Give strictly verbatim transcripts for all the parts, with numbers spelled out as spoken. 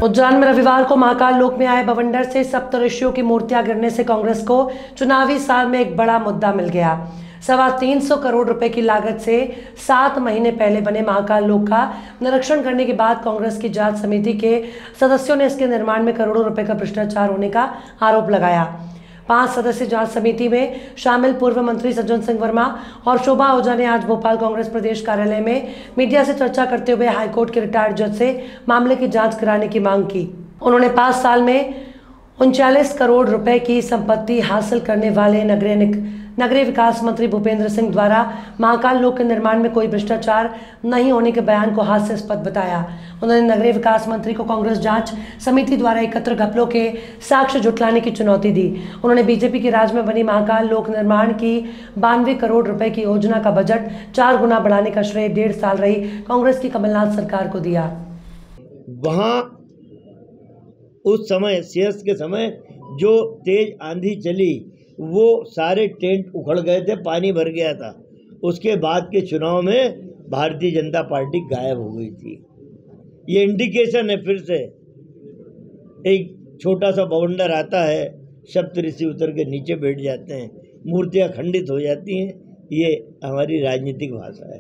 उज्जैन में रविवार को महाकाल लोक में आए बवंडर से सप्तऋषियों की मूर्तियां गिरने से कांग्रेस को चुनावी साल में एक बड़ा मुद्दा मिल गया। सवा तीन सौ करोड़ रुपए की लागत से सात महीने पहले बने महाकाल लोक का निरीक्षण करने के बाद कांग्रेस की जांच समिति के सदस्यों ने इसके निर्माण में करोड़ों रुपए का भ्रष्टाचार होने का आरोप लगाया। पांच सदस्यीय जांच समिति में शामिल पूर्व मंत्री सज्जन सिंह वर्मा और शोभा ओझा ने आज भोपाल कांग्रेस प्रदेश कार्यालय में मीडिया से चर्चा करते हुए हाईकोर्ट के रिटायर्ड जज से मामले की जांच कराने की मांग की। उन्होंने पांच साल में उनचालीस करोड़ रुपए की संपत्ति हासिल करने वाले नगरीय नगरीय विकास मंत्री भूपेंद्र सिंह द्वारा महाकाल लोक के निर्माण में कोई भ्रष्टाचार नहीं होने के बयान को हास्यास्पद बताया। उन्होंने नगरीय विकास मंत्री को कांग्रेस जांच समिति द्वारा एकत्र घपलों के साक्ष्य जुटलाने की चुनौती दी। उन्होंने बीजेपी के राज में बनी महाकाल लोक निर्माण की बानवे करोड़ रुपए की योजना का बजट चार गुना बढ़ाने का श्रेय डेढ़ साल रही कांग्रेस की कमलनाथ सरकार को दिया। वहाँ उस समय सियासत के समय जो तेज आंधी चली वो सारे टेंट उखड़ गए थे, पानी भर गया था। उसके बाद के चुनाव में भारतीय जनता पार्टी गायब हो गई थी। ये इंडिकेशन है फिर से एक छोटा सा बवंडर आता है, सप्तऋषि उतर के नीचे बैठ जाते हैं, मूर्तियां खंडित हो जाती हैं। ये हमारी राजनीतिक भाषा है।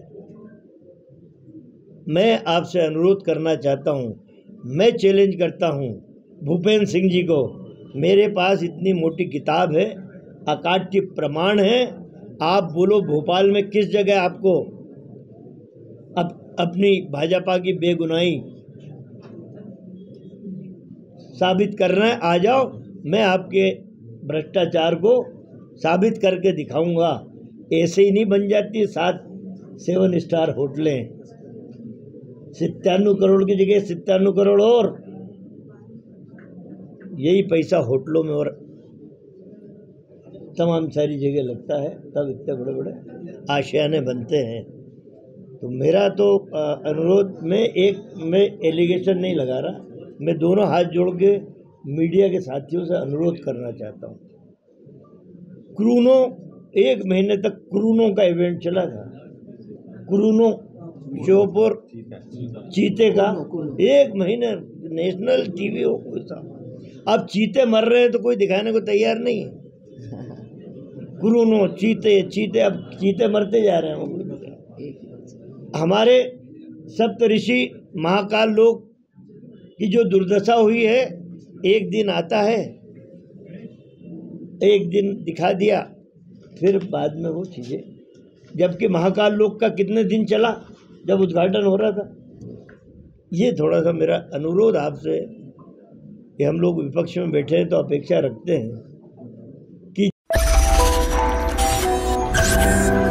मैं आपसे अनुरोध करना चाहता हूँ, मैं चैलेंज करता हूँ भूपेंद्र सिंह जी को। मेरे पास इतनी मोटी किताब है, अकाट्य प्रमाण है। आप बोलो भोपाल में किस जगह आपको अप, अपनी भाजपा की बेगुनाही साबित करना है, आ जाओ। मैं आपके भ्रष्टाचार को साबित करके दिखाऊंगा। ऐसे ही नहीं बन जाती सात सेवन स्टार होटलें। सत्तानवे करोड़ की जगह सत्तानवे करोड़ और यही पैसा होटलों में और तमाम सारी जगह लगता है, तब इतने बड़े बड़े आशियाने बनते हैं। तो मेरा तो अनुरोध में एक मैं एलिगेशन नहीं लगा रहा, मैं दोनों हाथ जोड़ के मीडिया के साथियों से अनुरोध करना चाहता हूँ। क्रूनो एक महीने तक क्रूनो का इवेंट चला था, क्रूनो श्योपुर चीते का एक महीने नेशनल टीवी हो कोई सा। अब चीते मर रहे हैं तो कोई दिखाने को तैयार नहीं है। क्रूनो चीते चीते अब चीते मरते जा रहे हैं। हमारे सप्तऋषि महाकाल लोक की जो दुर्दशा हुई है, एक दिन आता है, एक दिन दिखा दिया, फिर बाद में वो चीज़ें, जबकि महाकाल लोक का कितने दिन चला जब उद्घाटन हो रहा था। ये थोड़ा सा मेरा अनुरोध आपसे कि हम लोग विपक्ष में बैठे हैं तो अपेक्षा रखते हैं कि